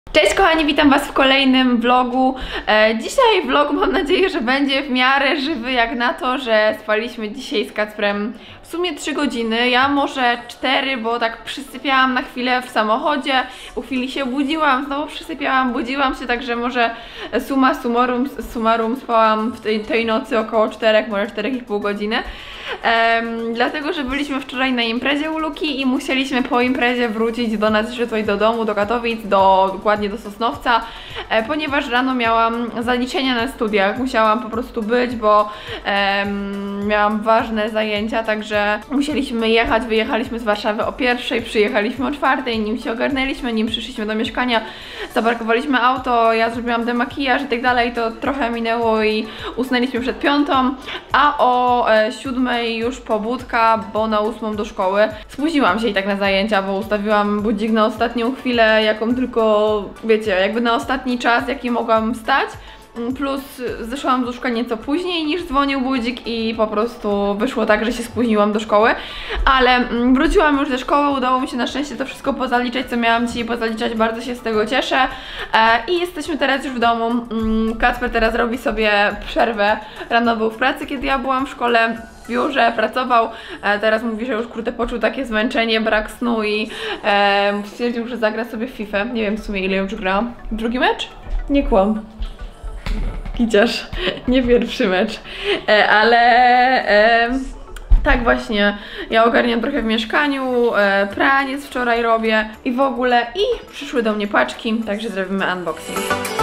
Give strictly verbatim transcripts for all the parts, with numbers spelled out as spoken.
Cześć kochani, witam was w kolejnym vlogu. e, Dzisiaj vlog mam nadzieję, że będzie w miarę żywy, jak na to, że spaliśmy dzisiaj z Kacprem w sumie trzy godziny. Ja może cztery, bo tak przysypiałam na chwilę w samochodzie, u chwili się budziłam, znowu przysypiałam, budziłam się, także może summa summarum, summarum spałam w tej, tej nocy około czterech, może czterech i pół godziny. Um, dlatego, że byliśmy wczoraj na imprezie u Luki i musieliśmy po imprezie wrócić do nas tutaj do domu, do Katowic, do, dokładnie do Sosnowca, e, ponieważ rano miałam zaliczenia na studiach, musiałam po prostu być, bo um, miałam ważne zajęcia, także musieliśmy jechać, wyjechaliśmy z Warszawy o pierwszej, przyjechaliśmy o czwartej, nim się ogarnęliśmy, nim przyszliśmy do mieszkania, zaparkowaliśmy auto, ja zrobiłam demakijaż i tak dalej, to trochę minęło i usnęliśmy przed piątą, a o e, siódmej już pobudka, bo na ósmą do szkoły. Spóźniłam się i tak na zajęcia, bo ustawiłam budzik na ostatnią chwilę, jaką tylko, wiecie, jakby na ostatni czas, jaki mogłam wstać. Plus zeszłam z łóżka nieco później niż dzwonił budzik i po prostu wyszło tak, że się spóźniłam do szkoły. Ale wróciłam już ze szkoły, udało mi się na szczęście to wszystko pozaliczać, co miałam dzisiaj pozaliczać, bardzo się z tego cieszę. I jesteśmy teraz już w domu. Kacper teraz robi sobie przerwę. Rano był w pracy, kiedy ja byłam w szkole, w biurze, pracował. Teraz mówi, że już kurde poczuł takie zmęczenie, brak snu i e, stwierdził, że zagra sobie w FIFA. Nie wiem w sumie ile już grałam. Drugi mecz? Nie kłam. Kiciarz, nie pierwszy mecz, e, ale e, tak właśnie, ja ogarniam trochę w mieszkaniu, e, pranie z wczoraj robię i w ogóle, i przyszły do mnie paczki, także zrobimy unboxing.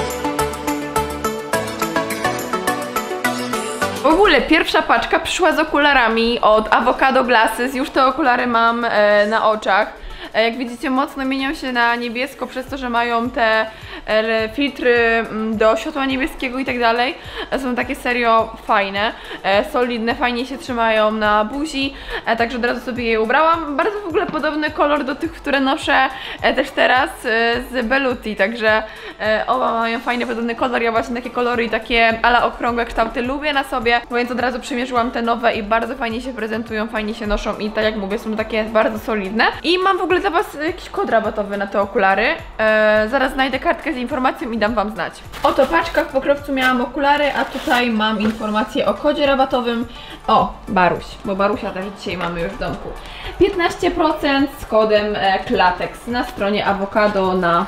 W ogóle pierwsza paczka przyszła z okularami od Avocado Glasses, już te okulary mam e, na oczach. Jak widzicie, mocno mienią się na niebiesko przez to, że mają te e, filtry do światła niebieskiego i tak dalej. Są takie serio fajne, e, solidne, fajnie się trzymają na buzi, e, także od razu sobie je ubrałam. Bardzo w ogóle podobny kolor do tych, które noszę e, też teraz e, z Beluti, także e, oba mają fajny, podobny kolor. Ja właśnie takie kolory i takie ala okrągłe kształty lubię na sobie, więc od razu przymierzyłam te nowe i bardzo fajnie się prezentują, fajnie się noszą i tak jak mówię, są takie bardzo solidne. I mam w ogóle dla was jakiś kod rabatowy na te okulary. Eee, zaraz znajdę kartkę z informacją i dam wam znać. Oto paczka, w pokrowcu miałam okulary, a tutaj mam informację o kodzie rabatowym. O, Baruś, bo Barusia też dzisiaj mamy już w domku. piętnaście procent z kodem e, Klatex na stronie Avocado na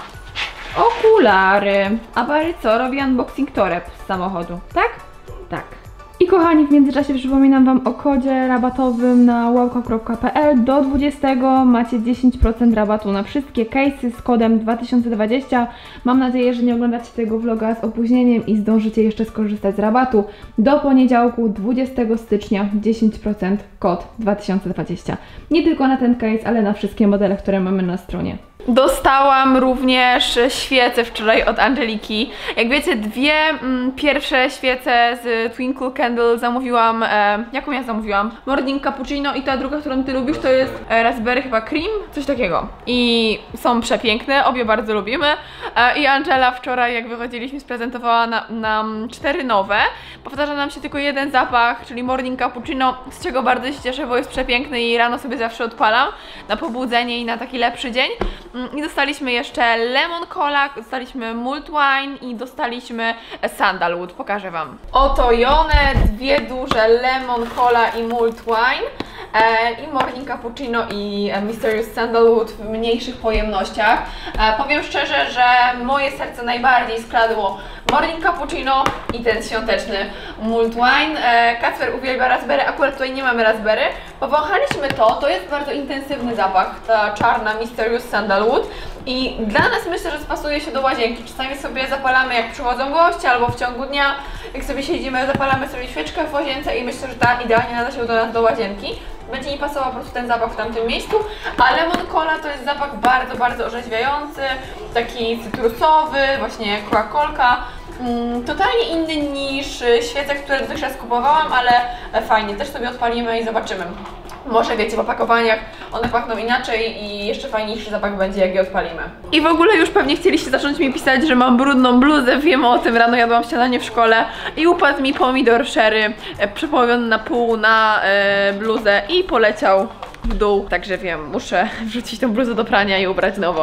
okulary. A Bary co? Robi unboxing toreb z samochodu, tak? Tak. I kochani, w międzyczasie przypominam wam o kodzie rabatowym na łałka kropka pe el. Do dwudziestego macie dziesięć procent rabatu na wszystkie case'y z kodem dwa tysiące dwadzieścia. Mam nadzieję, że nie oglądacie tego vloga z opóźnieniem i zdążycie jeszcze skorzystać z rabatu. Do poniedziałku, dwudziestego stycznia, dziesięć procent kod dwa tysiące dwadzieścia. Nie tylko na ten case, ale na wszystkie modele, które mamy na stronie. Dostałam również świece wczoraj od Angeliki. Jak wiecie, dwie mm, pierwsze świece z Twinkle Candle zamówiłam, e, jaką ja zamówiłam? Morning Cappuccino i ta druga, którą ty lubisz, to jest e, Raspberry chyba Cream, coś takiego. I są przepiękne, obie bardzo lubimy. E, I Angela wczoraj, jak wychodziliśmy, sprezentowała na, nam cztery nowe. Powtarza nam się tylko jeden zapach, czyli Morning Cappuccino, z czego bardzo się cieszę, bo jest przepiękny i rano sobie zawsze odpalam na pobudzenie i na taki lepszy dzień. I dostaliśmy jeszcze Lemon Cola, dostaliśmy Mulled Wine i dostaliśmy Sandalwood, pokażę wam. Oto one, dwie duże Lemon Cola i Mulled Wine. E, i Morning Cappuccino i e, Mysterious Sandalwood w mniejszych pojemnościach. E, powiem szczerze, że moje serce najbardziej skradło Morning Cappuccino i ten świąteczny Mulled Wine. E, Kacper uwielbia raspberry, akurat tutaj nie mamy raspberry. Powąchaliśmy to, to jest bardzo intensywny zapach, ta czarna Mysterious Sandalwood. I dla nas myślę, że spasuje się do łazienki. Czasami sobie zapalamy, jak przychodzą goście, albo w ciągu dnia, jak sobie siedzimy, zapalamy sobie świeczkę w łazience i myślę, że ta idealnie nada się do nas do łazienki. Będzie mi pasował po prostu ten zapach w tamtym miejscu, a Lemon Cola to jest zapach bardzo, bardzo orzeźwiający, taki cytrusowy, właśnie Coca-Colka. Mm, totalnie inny niż świece, które dotychczas kupowałam, ale fajnie, też sobie odpalimy i zobaczymy. Może wiecie, w opakowaniach one pachną inaczej i jeszcze fajniejszy zapach będzie, jak je odpalimy. I w ogóle już pewnie chcieliście zacząć mi pisać, że mam brudną bluzę, wiem o tym, rano jadłam śniadanie w szkole i upadł mi pomidor sherry e, przepołowiony na pół na e, bluzę i poleciał w dół, także wiem, muszę wrzucić tę bluzę do prania i ubrać nową.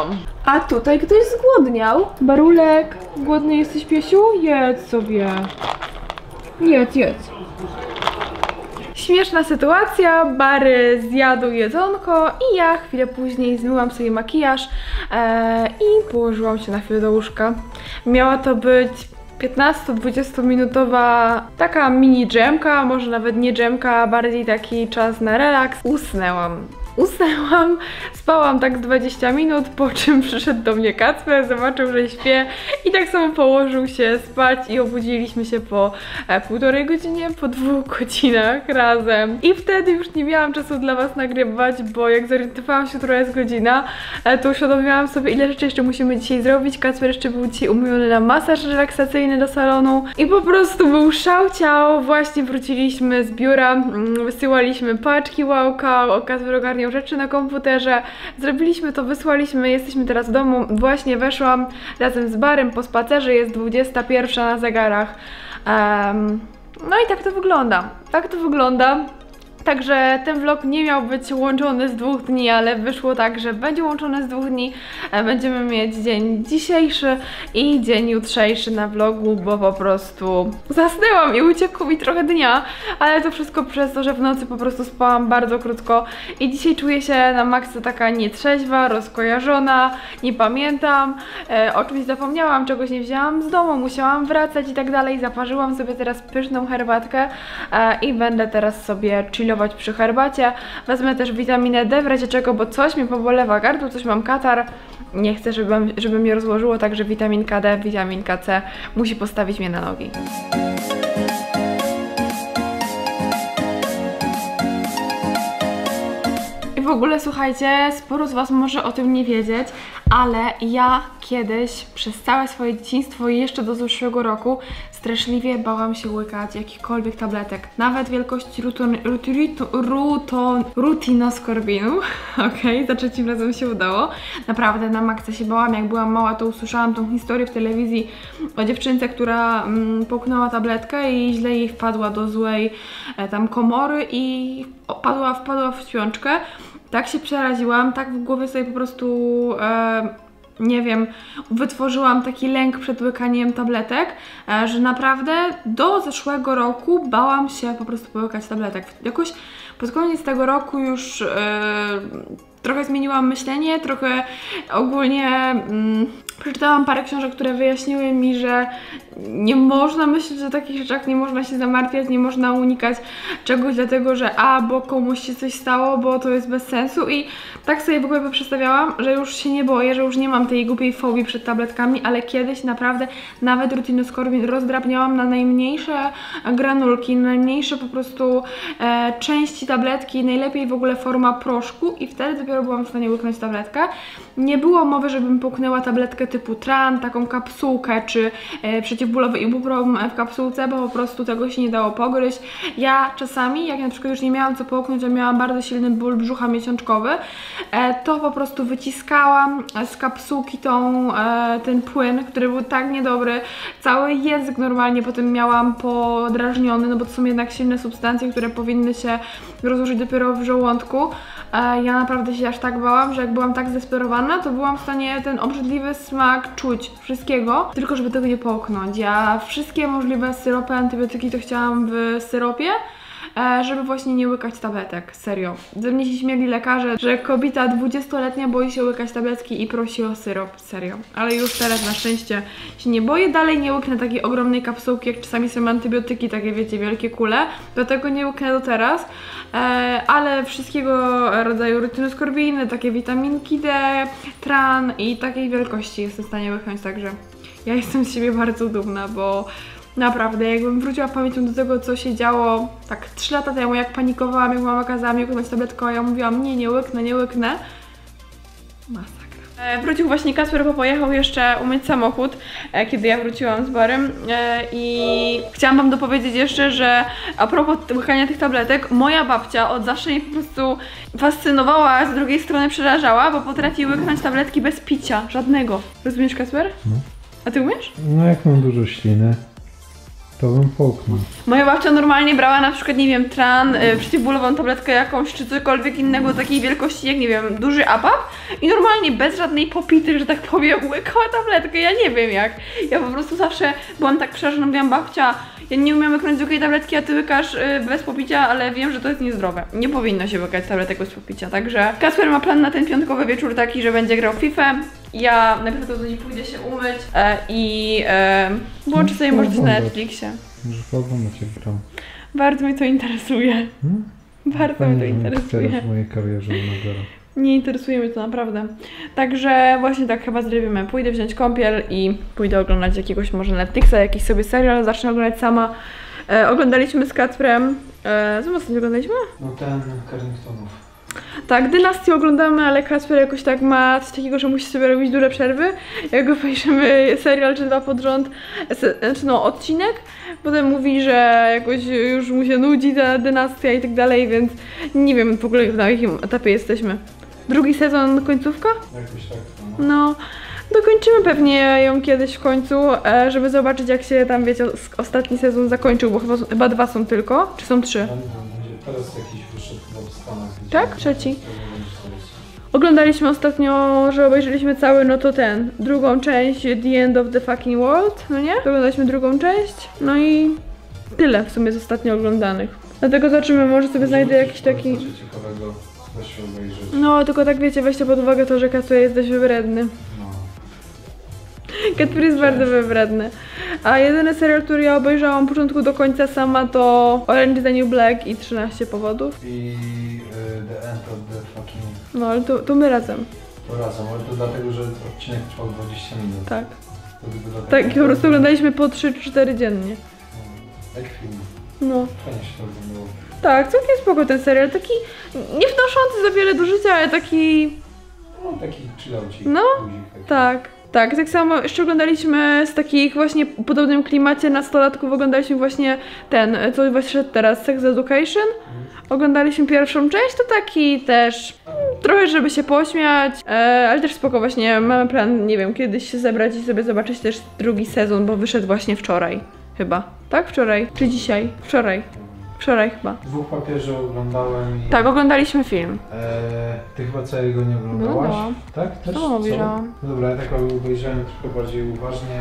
A tutaj ktoś zgłodniał. Barulek, głodny jesteś, piesiu? Jedz sobie. Jedz, jedz. Śmieszna sytuacja, Bary zjadł jedzonko i ja chwilę później zmyłam sobie makijaż e, i położyłam się na chwilę do łóżka. Miała to być piętnasto-dwudziestominutowa taka mini dżemka, może nawet nie dżemka, bardziej taki czas na relaks. Usnęłam. Usnęłam, spałam tak dwadzieścia minut, po czym przyszedł do mnie Kacper, zobaczył, że śpię i tak samo położył się spać i obudziliśmy się po e, półtorej godzinie, po dwóch godzinach razem. I wtedy już nie miałam czasu dla was nagrywać, bo jak zorientowałam się, która jest godzina, e, to uświadomiłam sobie, ile rzeczy jeszcze musimy dzisiaj zrobić. Kacper jeszcze był dzisiaj umówiony na masaż relaksacyjny do salonu i po prostu był szał ciał. Właśnie wróciliśmy z biura, mm, wysyłaliśmy paczki Łałka, Kacper ogarniał rzeczy na komputerze, zrobiliśmy to, wysłaliśmy, jesteśmy teraz w domu, właśnie weszłam razem z Barym po spacerze, jest dwudziesta pierwsza na zegarach. Um, no i tak to wygląda, tak to wygląda. Także ten vlog nie miał być łączony z dwóch dni, ale wyszło tak, że będzie łączony z dwóch dni. Będziemy mieć dzień dzisiejszy i dzień jutrzejszy na vlogu, bo po prostu zasnęłam i uciekło mi trochę dnia, ale to wszystko przez to, że w nocy po prostu spałam bardzo krótko i dzisiaj czuję się na maksa taka nietrzeźwa, rozkojarzona, nie pamiętam, e, o czymś zapomniałam, czegoś nie wzięłam z domu, musiałam wracać i tak dalej. Zaparzyłam sobie teraz pyszną herbatkę e, i będę teraz sobie chillować przy herbacie. Wezmę też witaminę D w razie czego, bo coś mi pobolewa gardło, coś mam katar. Nie chcę, żeby, żeby mnie rozłożyło, także witaminka D, witaminka C musi postawić mnie na nogi. I w ogóle słuchajcie, sporo z was może o tym nie wiedzieć, ale ja kiedyś przez całe swoje dzieciństwo i jeszcze do zeszłego roku straszliwie bałam się łykać jakichkolwiek tabletek, nawet wielkości ruton, ruton, ruton, rutinoskorbinu. Okej, za trzecim razem się udało. Naprawdę na maksa się bałam, jak byłam mała, to usłyszałam tą historię w telewizji o dziewczynce, która mm, połknęła tabletkę i źle jej wpadła do złej e, tam komory i opadła, wpadła w śpiączkę. Tak się przeraziłam, tak w głowie sobie po prostu e, nie wiem, wytworzyłam taki lęk przed łykaniem tabletek, e, że naprawdę do zeszłego roku bałam się po prostu połykać tabletek. Jakoś pod koniec tego roku już e, trochę zmieniłam myślenie, trochę ogólnie mm, przeczytałam parę książek, które wyjaśniły mi, że nie można myśleć o takich rzeczach, nie można się zamartwiać, nie można unikać czegoś dlatego, że a, bo komuś się coś stało, bo to jest bez sensu i tak sobie w ogóle przedstawiałam, że już się nie boję, że już nie mam tej głupiej fobii przed tabletkami, ale kiedyś naprawdę nawet rutinoskorbin rozdrabniałam na najmniejsze granulki, na najmniejsze po prostu e, części tabletki, najlepiej w ogóle forma proszku i wtedy dopiero byłam w stanie łyknąć tabletkę. Nie było mowy, żebym połknęła tabletkę typu Tran, taką kapsułkę, czy e, przeciwbólowy Ibuprom w kapsułce, bo po prostu tego się nie dało pogryźć. Ja czasami, jak na przykład już nie miałam co połknąć, a miałam bardzo silny ból brzucha miesiączkowy, e, to po prostu wyciskałam z kapsułki tą, e, ten płyn, który był tak niedobry. Cały język normalnie potem miałam podrażniony, no bo to są jednak silne substancje, które powinny się rozłożyć dopiero w żołądku. E, ja naprawdę się aż tak bałam, że jak byłam tak zdesperowana, to byłam w stanie ten obrzydliwy smak czuć wszystkiego, tylko żeby tego nie połknąć. Ja wszystkie możliwe syropy, antybiotyki to chciałam w syropie, żeby właśnie nie łykać tabletek, serio. Ze mnie się śmieli lekarze, że kobieta dwudziestoletnia boi się łykać tabletki i prosi o syrop, serio. Ale już teraz na szczęście się nie boję, dalej nie łyknę takiej ogromnej kapsułki, jak czasami są antybiotyki, takie wiecie, wielkie kule. Do tego nie łyknę do teraz, ale wszystkiego rodzaju rutinoskorbiny, takie witaminki D, Tran i takiej wielkości jestem w stanie łyknąć, także ja jestem z siebie bardzo dumna, bo naprawdę, jakbym wróciła pamięcią do tego, co się działo tak trzy lata temu, jak panikowałam, jak mama kazała mi łyknąć tabletkę, a ja mówiłam nie, nie łyknę, nie łyknę. Masakra. E, wrócił właśnie Kacper, bo pojechał jeszcze umyć samochód, e, kiedy ja wróciłam z Barym e, i chciałam wam dopowiedzieć jeszcze, że a propos łykania tych tabletek, moja babcia od zawsze mnie po prostu fascynowała, a z drugiej strony przerażała, bo potrafi łyknąć tabletki bez picia, żadnego. Rozumiesz, Kacper? No. A ty umiesz? No jak mam dużo śliny. To bym połknął. Moja babcia normalnie brała na przykład, nie wiem, tran, y, przeciwbólową tabletkę jakąś, czy cokolwiek innego takiej wielkości, jak nie wiem, duży apap i normalnie bez żadnej popity, że tak powiem, łykała tabletkę, ja nie wiem jak. Ja po prostu zawsze byłam tak przerażona, mówiłam, babcia, ja nie umiem łyknąć zwykłej tabletki, a ty łykasz y, bez popicia, ale wiem, że to jest niezdrowe. Nie powinno się łykać tabletek bez popicia, także Kacper ma plan na ten piątkowy wieczór taki, że będzie grał w FIFA. Ja najprawdopodobniej pójdę się umyć e, i e, włączę sobie może coś na Netflixie. Może pooglądać jak gram. Bardzo mnie to interesuje. Hmm? Bardzo Fajnie, mnie to interesuje. Teraz w mojej karierze menadżera. Nie interesuje mnie to naprawdę. Także właśnie tak chyba zrobimy. Pójdę wziąć kąpiel i pójdę oglądać jakiegoś może Netflixa, jakiś sobie serial, zacznę oglądać sama. E, oglądaliśmy z Kacprem. E, co ostatnio oglądaliśmy? No ten Carringtonów. Tak, Dynastię oglądamy, ale Kacper jakoś tak ma coś takiego, że musi sobie robić duże przerwy. Jak go obejrzymy serial czy dwa pod rząd, znaczy no odcinek, potem mówi, że jakoś już mu się nudzi ta Dynastia i tak dalej, więc nie wiem w ogóle na jakim etapie jesteśmy. Drugi sezon, końcówka? Jakoś tak. No. no. Dokończymy pewnie ją kiedyś w końcu, żeby zobaczyć jak się tam, wiecie, ostatni sezon zakończył, bo chyba, chyba dwa są tylko, czy są trzy? Teraz jakiś wyszedł w Stanach. Tak? Trzeci. Oglądaliśmy ostatnio, że obejrzeliśmy cały, no to ten, drugą część The End of the Fucking World, no nie? Oglądaliśmy drugą część, no i tyle w sumie z ostatnio oglądanych. Dlatego zobaczymy, może sobie znajdę jakiś taki... ciekawego, da się obejrzeć. No, tylko tak wiecie, weźcie pod uwagę to, że Kacper jest dość wybredny. No. Kacper jest bardzo wybredny. A jedyny serial, który ja obejrzałam od początku do końca sama, to Orange is the New Black i trzynaście powodów. I y, The End of the Fucking... No, ale to, to my razem. To razem, ale to dlatego, że odcinek trwał dwadzieścia minut. Tak. To tak, i po prostu oglądaliśmy po trzy cztery dziennie. Jak film. No. Fajnie się to oglądało. Tak, całkiem spoko ten serial. Taki nie wnoszący za wiele do życia, ale taki... No, taki chillaucik. No, tak. Tak, tak samo jeszcze oglądaliśmy z takich właśnie w podobnym klimacie nastolatków, oglądaliśmy właśnie ten, co właśnie szedł teraz, Sex Education. Oglądaliśmy pierwszą część, to taki też trochę, żeby się pośmiać, e, ale też spoko właśnie, mamy plan, nie wiem, kiedyś się zebrać i sobie zobaczyć też drugi sezon, bo wyszedł właśnie wczoraj, chyba. Tak? Wczoraj? Czy dzisiaj? Wczoraj. Wczoraj chyba. Dwóch papieży oglądałem i... Tak, oglądaliśmy film. Eee, ty chyba całego nie oglądałaś? Oglądałam. Tak? Też? Co obejrzałam? No dobra, ja tak obejrzałem trochę bardziej uważnie.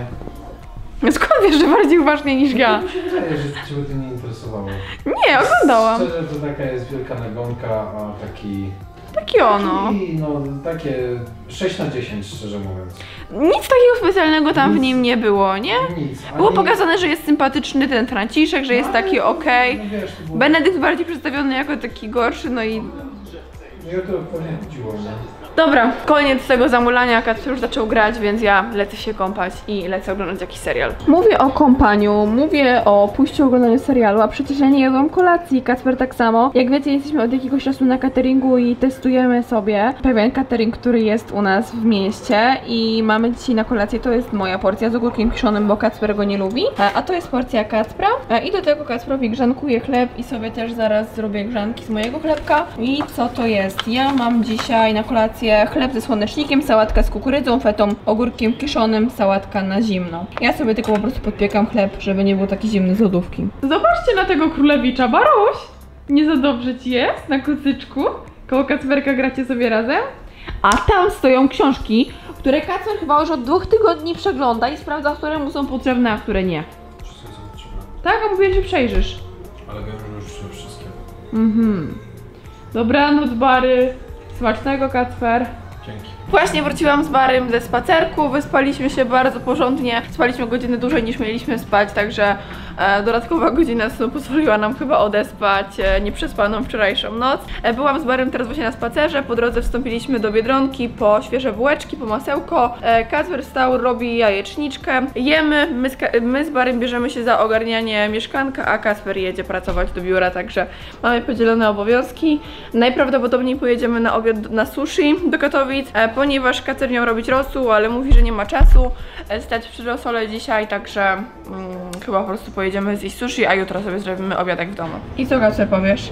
Skąd wiesz, że bardziej uważnie niż ja? Mi się wydaje, że ciebie to nie interesowało. Nie, oglądałam. Szczerze, to taka jest wielka nagonka, a taki... Taki ono. I no, takie sześć na dziesięć, szczerze mówiąc. Nic takiego specjalnego tam Nic. w nim nie było, nie? Nic. Było ani... pokazane, że jest sympatyczny ten Franciszek, że jest No, taki okej. No, wiesz, to było... Benedykt bardziej przedstawiony jako taki gorszy, no i... No ja to pewnie chodziło, nie? Dobra, koniec tego zamulania, Kacper już zaczął grać, więc ja lecę się kąpać i lecę oglądać jakiś serial. Mówię o kąpaniu, mówię o pójściu oglądaniu serialu, a przecież ja nie jadłam kolacji, Kacper tak samo. Jak wiecie, jesteśmy od jakiegoś czasu na cateringu i testujemy sobie pewien catering, który jest u nas w mieście i mamy dzisiaj na kolację, to jest moja porcja z ogórkiem kiszonym, bo Kacper go nie lubi, a to jest porcja Kacpra i do tego Kacprowi grzankuję chleb i sobie też zaraz zrobię grzanki z mojego chlebka. I co to jest? Ja mam dzisiaj na kolację chleb ze słonecznikiem, sałatka z kukurydzą, fetą, ogórkiem kiszonym, sałatka na zimno. Ja sobie tylko po prostu podpiekam chleb, żeby nie był taki zimny z lodówki. Zobaczcie na tego królewicza, Baruś! Nie za dobrze ci jest na kucyczku? Koło Kacperka gracie sobie razem? A tam stoją książki, które Kacper chyba już od dwóch tygodni przegląda i sprawdza, które mu są potrzebne, a które nie. Wszystko co potrzebne. Tak, a mówię, że przejrzysz. Ale wiem, że już wszystkie. Mhm. Dobranoc, Bary. Smacznego, Kacper. Dzięki. Właśnie wróciłam z Barym ze spacerku, wyspaliśmy się bardzo porządnie, spaliśmy godzinę dłużej niż mieliśmy spać, także e, dodatkowa godzina snu pozwoliła nam chyba odespać e, nieprzespaną wczorajszą noc. E, byłam z Barym teraz właśnie na spacerze, po drodze wstąpiliśmy do Biedronki po świeże bułeczki, po masełko. E, Kacper wstał, robi jajeczniczkę, jemy, my z, my z Barym bierzemy się za ogarnianie mieszkanka, a Kacper jedzie pracować do biura, także mamy podzielone obowiązki. Najprawdopodobniej pojedziemy na obiad na sushi do Katowic, e, ponieważ Kacper miał robić rosół, ale mówi, że nie ma czasu e, stać przy rosole dzisiaj, także mm, chyba po prostu pojedziemy zjeść sushi, a jutro sobie zrobimy obiadek w domu. I co, Kacper, powiesz?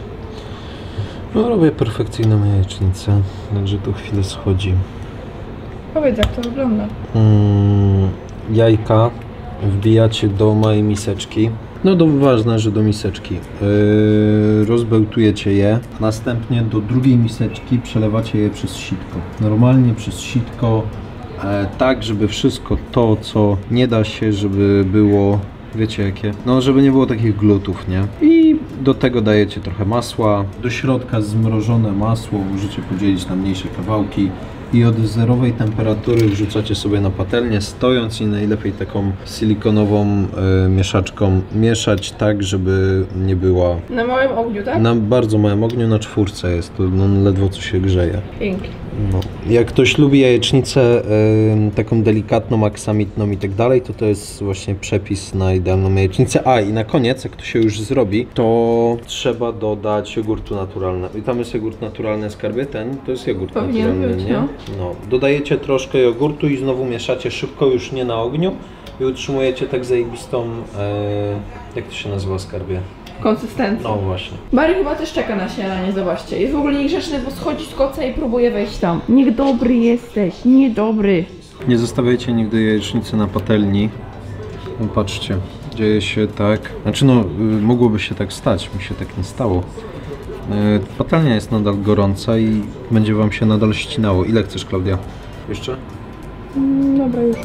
No robię perfekcyjną jajecznicę, także tu chwilę schodzi. Powiedz, jak to wygląda. Mm, jajka wbijacie do małej miseczki, No to ważne, że do miseczki. Yy, rozbełtujecie je, następnie do drugiej miseczki przelewacie je przez sitko. Normalnie przez sitko, e, tak żeby wszystko to, co nie da się, żeby było, wiecie jakie, no żeby nie było takich glutów, nie? I do tego dajecie trochę masła, do środka zmrożone masło, możecie podzielić na mniejsze kawałki. I od zerowej temperatury wrzucacie sobie na patelnię, stojąc, i najlepiej taką silikonową y, mieszaczką mieszać tak, żeby nie była... Na małym ogniu, tak? Na bardzo małym ogniu, na czwórce jest, to no, ledwo co się grzeje. Pięknie. No. Jak ktoś lubi jajecznicę y, taką delikatną, aksamitną i tak dalej, to to jest właśnie przepis na idealną jajecznicę. A i na koniec, jak to się już zrobi, to trzeba dodać jogurtu naturalnego. I tam jest jogurt naturalny, skarbie, ten to jest jogurt Powinien naturalny, być, nie? no. No. Dodajecie troszkę jogurtu i znowu mieszacie szybko, już nie na ogniu, i utrzymujecie tak zajebistą, e, jak to się nazywa, skarbie? Konsystencja. No właśnie. Barry chyba też czeka na śniadanie, zobaczcie. Jest w ogóle niegrzeczny, bo schodzi z koca i próbuje wejść tam. Niech dobry jesteś, niedobry. Nie zostawiajcie nigdy jajecznicy na patelni. No, patrzcie, dzieje się tak. Znaczy no, y, mogłoby się tak stać, mi się tak nie stało. Y, patelnia jest nadal gorąca i będzie wam się nadal ścinało. Ile chcesz, Klaudia? Jeszcze? Mm, dobra, już.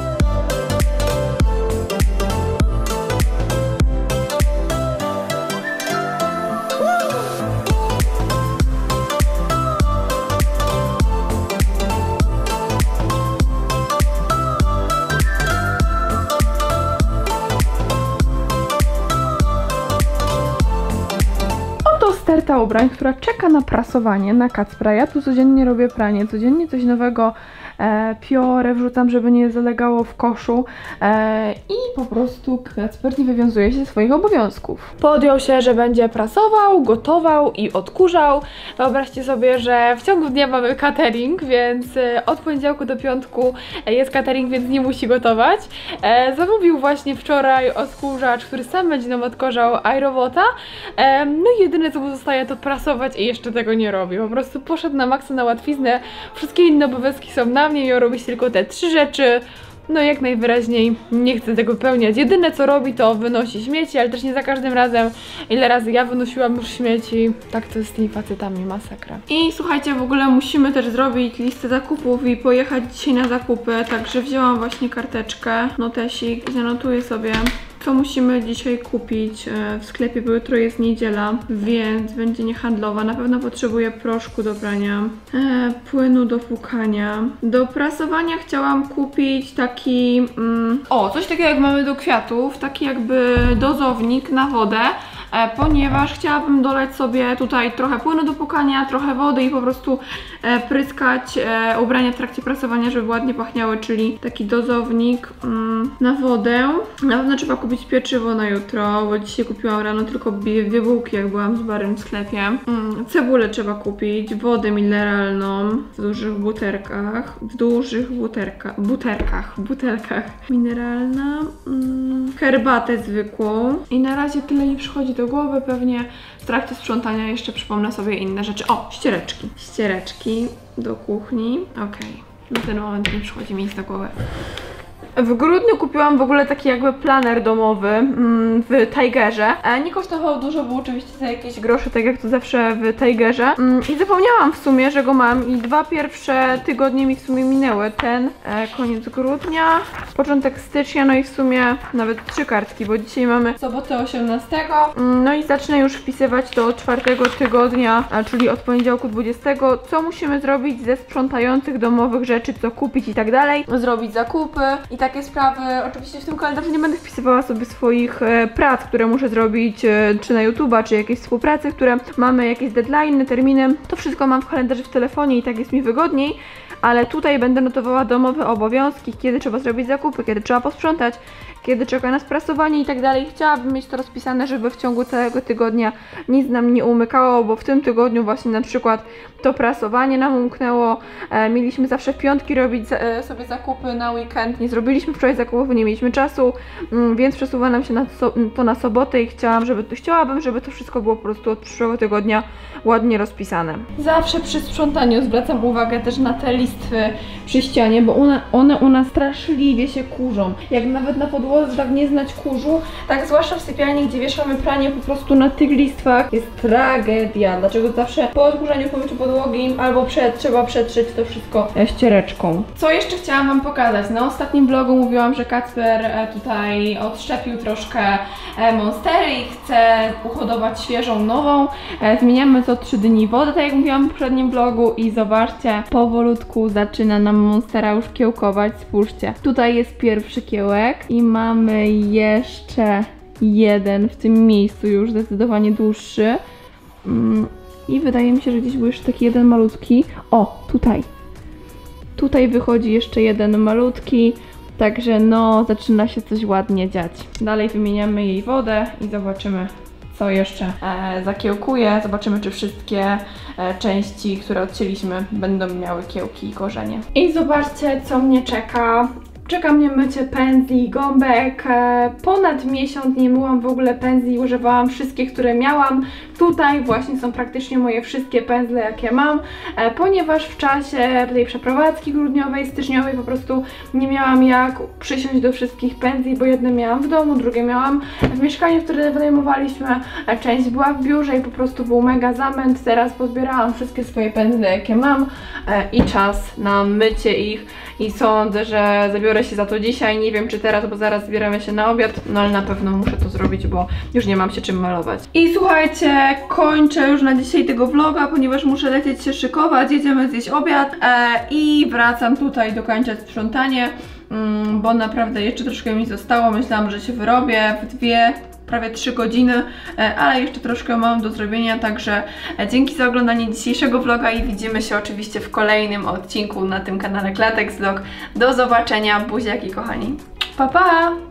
Sterta ubrań, która czeka na prasowanie, na Kacpra. Ja tu codziennie robię pranie, codziennie coś nowego e, piorę, wrzucam, żeby nie zalegało w koszu e, i po prostu Kacper nie wywiązuje się ze swoich obowiązków. Podjął się, że będzie prasował, gotował i odkurzał. Wyobraźcie sobie, że w ciągu dnia mamy catering, więc e, od poniedziałku do piątku jest catering, więc nie musi gotować. E, zamówił właśnie wczoraj odkurzacz, który sam będzie nam odkurzał iRobota. E, no i jedyne co mu zostaje to prasować i jeszcze tego nie robi. Po prostu poszedł na maksa, na łatwiznę. Wszystkie inne obowiązki są na mnie i on robi tylko te trzy rzeczy. No jak najwyraźniej nie chce tego wypełniać. Jedyne co robi to wynosi śmieci, ale też nie za każdym razem. Ile razy ja wynosiłam już śmieci. Tak to jest z tymi facetami, masakra. I słuchajcie, w ogóle musimy też zrobić listę zakupów i pojechać dzisiaj na zakupy. Także wzięłam właśnie karteczkę, notesik i zanotuję sobie, co musimy dzisiaj kupić w sklepie, bo jutro jest niedziela, więc będzie niehandlowa. Na pewno potrzebuję proszku do prania, e, płynu do płukania. Do prasowania chciałam kupić taki, mm, o, coś takiego jak mamy do kwiatów, taki jakby dozownik na wodę, e, ponieważ chciałabym doleć sobie tutaj trochę płynu do płukania, trochę wody i po prostu e, pryskać e, ubrania w trakcie prasowania, żeby ładnie pachniały, czyli taki dozownik mm, na wodę. Na pewno trzeba kupić pieczywo na jutro, bo dzisiaj kupiłam rano tylko dwie bułki, jak byłam z Barym w sklepie. Mm, cebulę trzeba kupić, wodę mineralną w dużych butelkach, w dużych buterka, buterkach, butelkach. Mineralna, mm, herbatę zwykłą. I na razie tyle mi przychodzi do głowy, pewnie w trakcie sprzątania jeszcze przypomnę sobie inne rzeczy. O, ściereczki. Ściereczki do kuchni, okej. Okay. Na ten moment nie przychodzi mi nic do głowy. W grudniu kupiłam w ogóle taki jakby planer domowy mm, w Tigerze. E, nie kosztował dużo, bo oczywiście za jakieś grosze, tak jak to zawsze w Tigerze. Mm, I zapomniałam w sumie, że go mam i dwa pierwsze tygodnie mi w sumie minęły. Ten e, koniec grudnia, początek stycznia, no i w sumie nawet trzy kartki, bo dzisiaj mamy sobotę osiemnastego. Mm, no i zacznę już wpisywać do czwartego tygodnia, a, czyli od poniedziałku dwudziestego, co musimy zrobić ze sprzątających domowych rzeczy, co kupić i tak dalej. Zrobić zakupy i takie sprawy. Oczywiście w tym kalendarzu nie będę wpisywała sobie swoich e, prac, które muszę zrobić, e, czy na YouTube'a, czy jakieś współpracy, które mamy, jakieś deadline, terminy. To wszystko mam w kalendarzu w telefonie i tak jest mi wygodniej, ale tutaj będę notowała domowe obowiązki, kiedy trzeba zrobić zakupy, kiedy trzeba posprzątać, kiedy czeka nas prasowanie i tak dalej. Chciałabym mieć to rozpisane, żeby w ciągu całego tygodnia nic nam nie umykało, bo w tym tygodniu właśnie na przykład to prasowanie nam umknęło. E, mieliśmy zawsze w piątki robić e, sobie zakupy na weekend. Nie zrobiliśmy wczoraj zakupów, nie mieliśmy czasu, mm, więc przesuwa nam się na so, to na sobotę i chciałam, żeby, chciałabym, żeby to wszystko było po prostu od przyszłego tygodnia ładnie rozpisane. Zawsze przy sprzątaniu zwracam uwagę też na te listy listwy przy ścianie, bo one, one u nas straszliwie się kurzą. Jak nawet na podłodze tak nie znać kurzu, tak zwłaszcza w sypialni, gdzie wieszamy pranie, po prostu na tych listwach jest tragedia. Dlaczego zawsze po odkurzaniu powietrzu podłogi albo przed, trzeba przetrzeć to wszystko ściereczką. Co jeszcze chciałam wam pokazać? Na ostatnim vlogu mówiłam, że Kacper tutaj odszczepił troszkę monstery i chce uhodować świeżą, nową. Zmieniamy co trzy dni wodę, tak jak mówiłam w poprzednim vlogu, i zobaczcie, powolutku zaczyna nam monstera już kiełkować. Spójrzcie, tutaj jest pierwszy kiełek i mamy jeszcze jeden w tym miejscu, już zdecydowanie dłuższy. I wydaje mi się, że gdzieś był jeszcze taki jeden malutki. O, tutaj. Tutaj wychodzi jeszcze jeden malutki. Także no, zaczyna się coś ładnie dziać. Dalej wymieniamy jej wodę i zobaczymy, co jeszcze e, zakiełkuje. Zobaczymy, czy wszystkie e, części, które odcięliśmy, będą miały kiełki i korzenie. I zobaczcie, co mnie czeka. Czeka mnie mycie pędzli, gąbek. Ponad miesiąc nie myłam w ogóle pędzli, używałam wszystkie, które miałam. Tutaj właśnie są praktycznie moje wszystkie pędzle, jakie mam, ponieważ w czasie tej przeprowadzki grudniowej, styczniowej po prostu nie miałam jak przysiąść do wszystkich pędzli, bo jedne miałam w domu, drugie miałam w mieszkaniu, w którym wynajmowaliśmy, część była w biurze i po prostu był mega zamęt. Teraz pozbierałam wszystkie swoje pędzle, jakie mam i czas na mycie ich i sądzę, że zabiorę się za to dzisiaj. Nie wiem, czy teraz, bo zaraz zbieramy się na obiad, no ale na pewno muszę to zrobić, bo już nie mam się czym malować. I słuchajcie, kończę już na dzisiaj tego vloga, ponieważ muszę lecieć się szykować, jedziemy zjeść obiad e, i wracam tutaj dokończać sprzątanie, mm, bo naprawdę jeszcze troszkę mi zostało. Myślałam, że się wyrobię w dwie, prawie trzy godziny, ale jeszcze troszkę mam do zrobienia, także dzięki za oglądanie dzisiejszego vloga i widzimy się oczywiście w kolejnym odcinku na tym kanale Klatex Vlog. Do zobaczenia, buziaki kochani. Pa, pa!